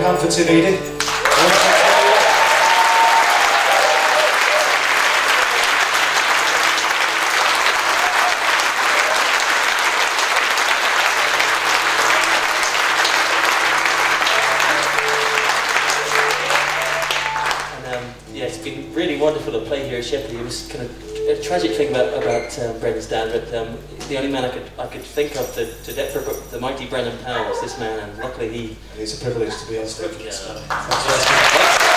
hand for Tim Eadie. Yeah, it's been really wonderful to play here at Shepley. It was kind of a tragic thing about Brendan's dad, but the only man I could think of to debt for the mighty Brendan Powell was this man, and luckily he... It's a privilege to be on stage with this man. Yeah.